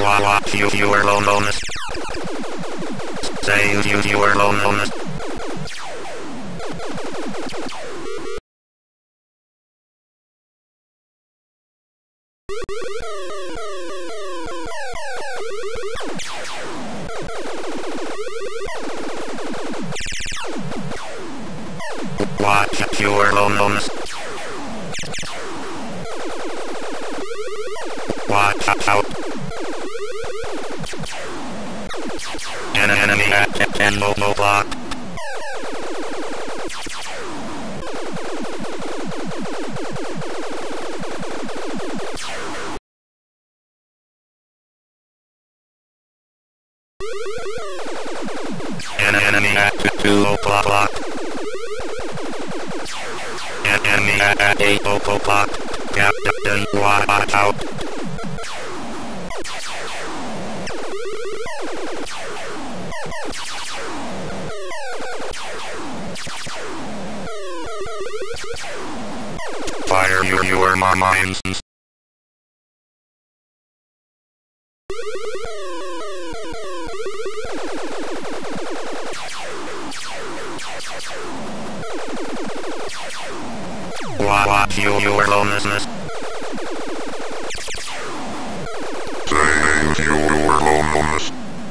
Watch your loneliness. Save your loneliness. Watch your loneliness. Watch out. An enemy at 10 o'clock. An enemy at 2 o'clock. An enemy at 8 o'clock. Captain, watch out. Fire your mines. Watch your loneliness. Save your loneliness.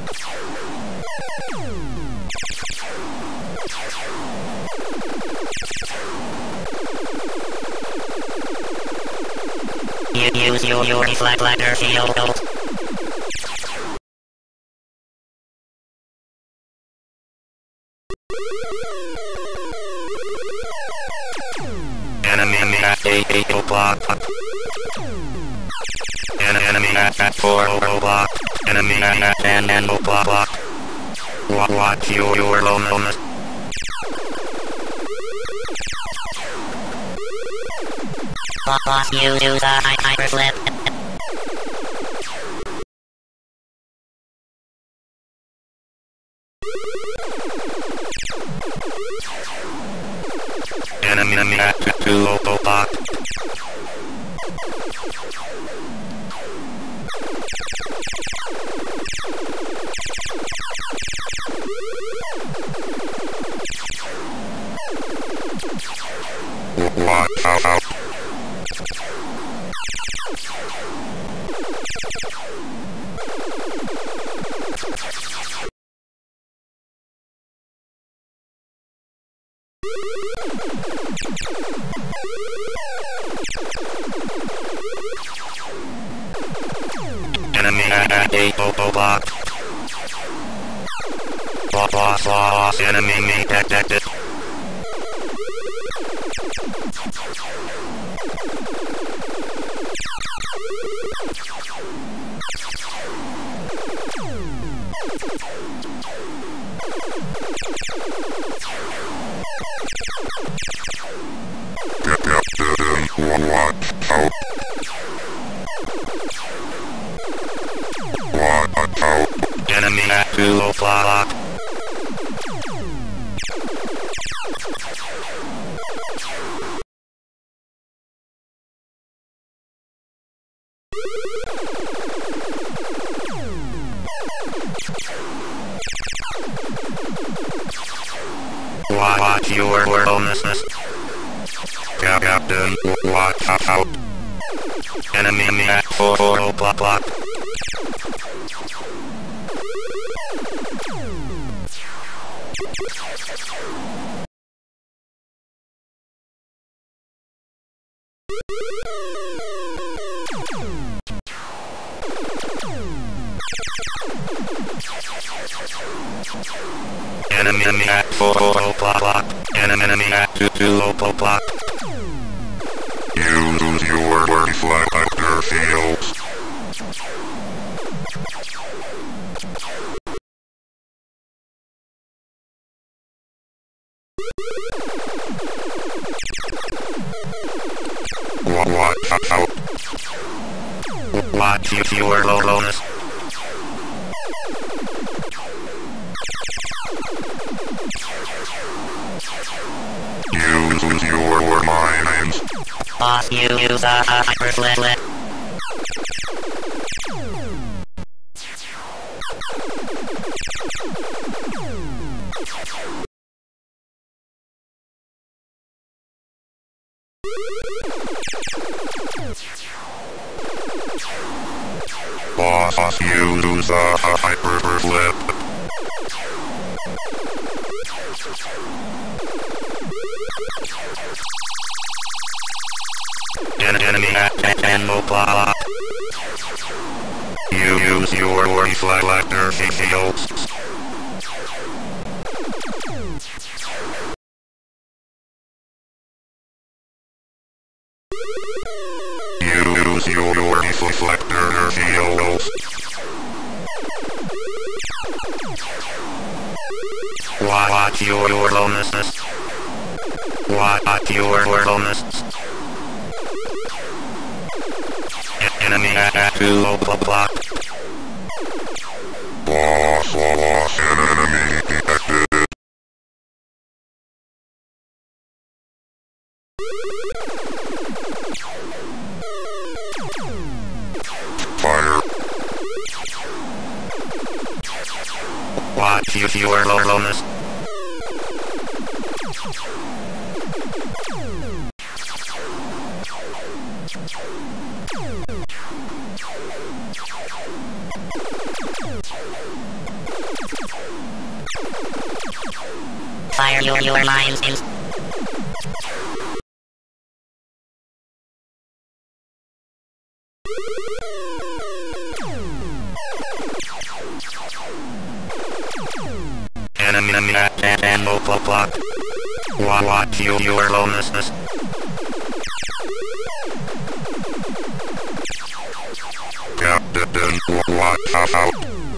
Use your deflector shield. Enemy at 8 o'clock. An enemy at 4 o'clock. Enemy at 10 o'clock. Watch your loneliness. Boss, use a hyperslip. Enemy at 2 o'clock. Watch out. Enemy at 8 o'clock. Boss, enemy detected. Captain, watch out. Watch out. Enemy at 2 o'clock. Watch your loneliness. Captain, watch out. Enemy at 4 o'clock. Enemy at 4 o'clock. Enemy at 2 o'clock. Use your deflector shields. Watch out. Watch your loneliness. Use your mines. Boss, use a hyperslip. Boss, use a hyperslip. Enemy at 10 o'clock. You use your reflector shields. You use your reflector shields. Watch your bonuses. Watch your bonuses. Enemy at 2 o'clock. Boss, an enemy detected. Fire. Watch your bonus. Fire your mines in. Enemy at 10 o'clock. Watch your bonuses. Captain, watch out.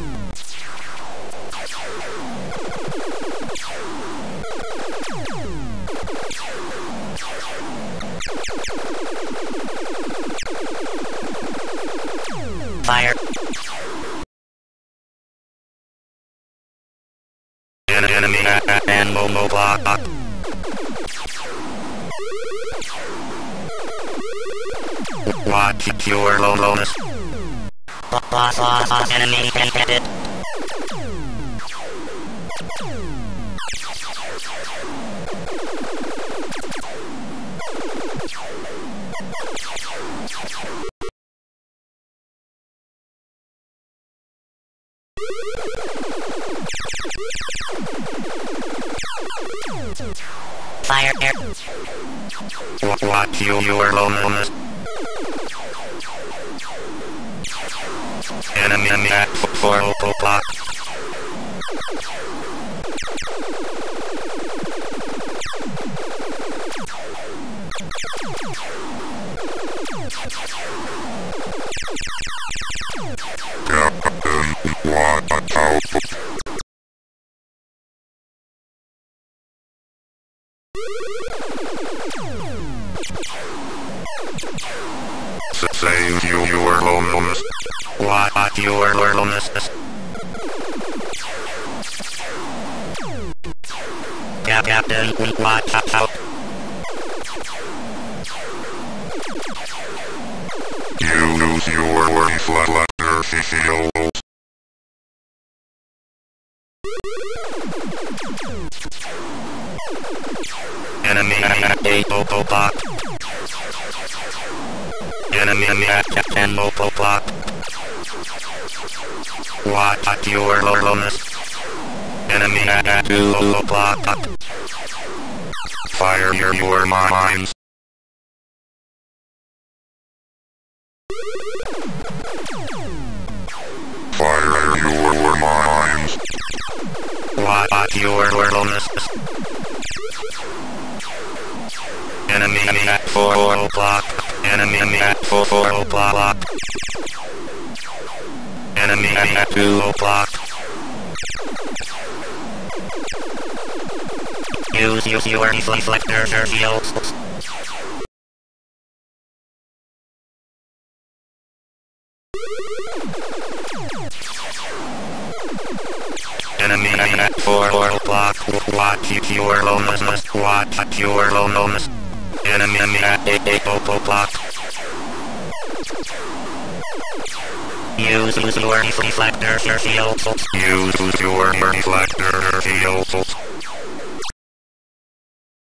Fire. Enemy at 10 o'clock. Watch your bonus. Boss, enemy detected. Fire air. Watch your bonus. Enemy at 4 o'clock. Captain, watch out. Save your bonus. Watch your bonuses. Captain, watch out. You use your reflector shields. Enemy at 8 o'clock. Enemy at 10 o'clock. Watch your bonus. Enemy at 2 o'clock. Fire your mines. Fire your mines. Watch your bonuses. Enemy at 4 o'clock. Enemy at 4 o'clock. Enemy at 2 o'clock. Use your reflector shields. Enemy at 4 o'clock. Watch your bonus. Watch your bonus. Enemy at 8 o'clock. Use your reflector fields. Use your reflector fields.